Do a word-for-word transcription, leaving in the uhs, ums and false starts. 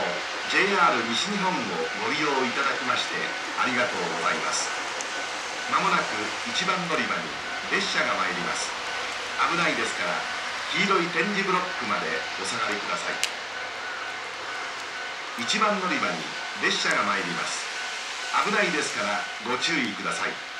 ジェイアール 西日本をご利用いただきましてありがとうございます。まもなくいちばん乗り場に列車が参ります。危ないですから黄色い点字ブロックまでお下がりください。いちばん乗り場に列車が参ります。危ないですからご注意ください。